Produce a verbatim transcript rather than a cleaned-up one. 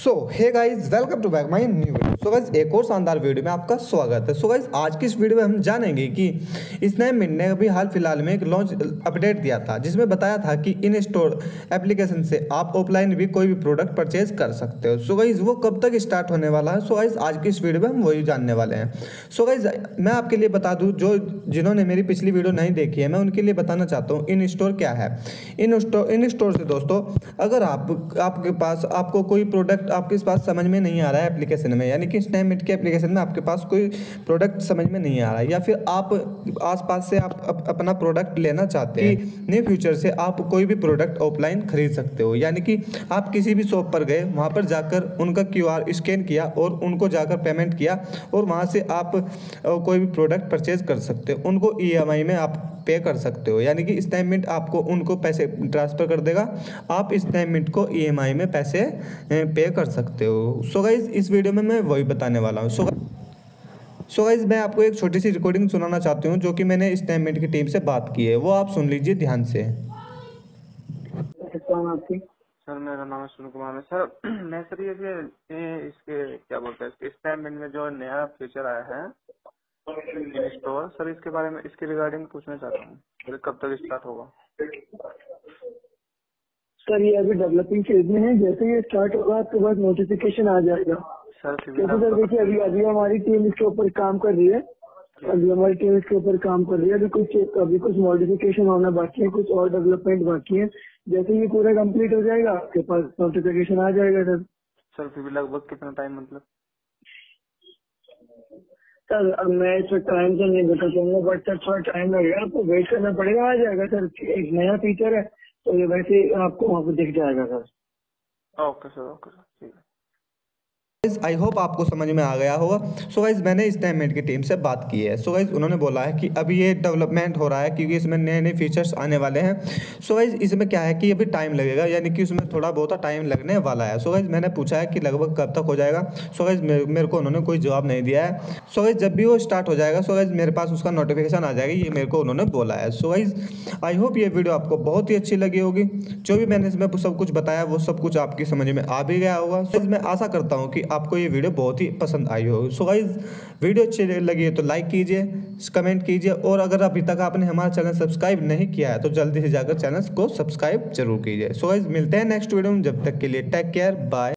So hey guys, welcome to back my new video. So guys, एक और शानदार video में आपका स्वागत है। सो गाइस, आज की इस वीडियो में हम जानेंगे कि स्नैपमिंट ने अभी हाल फिलहाल में एक लॉन्च अपडेट दिया था, जिसमें बताया था कि इन स्टोर एप्लीकेशन से आप ऑफलाइन भी कोई भी प्रोडक्ट परचेज कर सकते हो। सो गाइस, वो कब तक स्टार्ट होने वाला है, सो गाइस आज की इस वीडियो में हम वही जानने वाले हैं। सो गाइस, मैं आपके लिए बता दूँ, जो जिन्होंने मेरी पिछली वीडियो नहीं देखी है, मैं उनके लिए बताना चाहता हूँ इन स्टोर क्या है। इन स्टोर इन स्टोर से दोस्तों, अगर आप आपके पास आपको कोई प्रोडक्ट आपके पास समझ में नहीं आ रहा है एप्लीकेशन में, यानी कि स्नैपमिंट के एप्लीकेशन में आपके पास कोई प्रोडक्ट समझ में नहीं आ रहा है, या फिर आप आसपास से आप अप, अपना प्रोडक्ट लेना चाहते हैं कि न्यू फ्यूचर से आप कोई भी प्रोडक्ट ऑफलाइन खरीद सकते हो, यानी कि आप किसी भी शॉप पर गए, वहाँ पर जाकर उनका क्यूआर स्कैन किया और उनको जाकर पेमेंट किया और वहाँ से आप कोई भी प्रोडक्ट परचेज कर सकते हो, उनको ईएमआई में आप पे कर सकते हो, यानी कि स्नैपमिंट आपको उनको पैसे ट्रांसफ़र कर देगा, आप स्नैपमिंट को ईएमआई में पैसे पे कर सकते हो। सो गाइस, इस वीडियो में मैं वही बताने वाला हूँ। सो सो गाइस, मैं आपको एक छोटी सी रिकॉर्डिंग सुनाना चाहती हूँ, जो कि मैंने स्नैपमिंट की टीम से बात की है, वो आप सुन लीजिए ध्यान से। सर, मेरा नाम है सुन कुमार है सर। मैं सर ये ये इसके क्या बोलते हैं, इसके स्नैपमिंट में जो नया फीचर आया है इन स्टोर, सर इसके बारे में, इसके रिगार्डिंग पूछना चाहता हूँ, सर कब तक स्टार्ट होगा? सर ये अभी डेवलपिंग फेज में है, जैसे ये स्टार्ट होगा आपके पास नोटिफिकेशन आ जाएगा। सर क्योंकि सर देखिए, अभी अभी हमारी टीम इसके ऊपर काम कर रही है अभी हमारी टीम इसके ऊपर काम कर रही है अभी कुछ अभी कुछ मॉडिफिकेशन होना बाकी है, कुछ और डेवलपमेंट बाकी है। जैसे ये पूरा कंप्लीट हो जाएगा आपके पास नोटिफिकेशन आ जाएगा सर। सर फिर भी लगभग कितना टाइम, मतलब? सर अब मैं इस वक्त टाइम तो नहीं बता पाऊंगा, बट सर थोड़ा टाइम लगेगा, आपको वेट करना पड़ेगा, आ जाएगा सर। एक नया फीचर है तो ये वैसे आपको वहाँ पे दिख जाएगा sir. Okay sir, okay sir, ठीक है। आई होप आपको समझ में आ गया होगा। सो गाइस, मैंने स्नैपमिंट की टीम से बात की है। सो गाइस, उन्होंने बोला है कि अभी ये डेवलपमेंट हो रहा है, क्योंकि इसमें नए नए फीचर्स आने वाले हैं। सो गाइस, इसमें क्या है कि अभी टाइम लगेगा, यानी कि उसमें थोड़ा बहुत टाइम लगने वाला है। सो गाइस, मैंने पूछा है कि लगभग कब तक हो जाएगा। सो गाइस, मेरे को उन्होंने कोई जवाब नहीं दिया है। सो गाइस, जब भी वो स्टार्ट हो जाएगा, सो गाइस मेरे पास उसका नोटिफिकेशन आ जाएगा, ये मेरे को उन्होंने बोला है। सो गाइस, आई होप ये वीडियो आपको बहुत ही अच्छी लगी होगी। जो भी मैंने इसमें सब कुछ बताया, वो सब कुछ आपकी समझ में आ भी गया होगा। सो मैं आशा करता हूँ कि आपको ये वीडियो बहुत ही पसंद आई हो। सो गाइस, वीडियो अच्छी लगी है तो लाइक कीजिए, कमेंट कीजिए, और अगर अभी तक आपने हमारा चैनल सब्सक्राइब नहीं किया है तो जल्दी से जाकर चैनल को सब्सक्राइब जरूर कीजिए। सो गाइस, मिलते हैं नेक्स्ट वीडियो में, जब तक के लिए टेक केयर, बाय।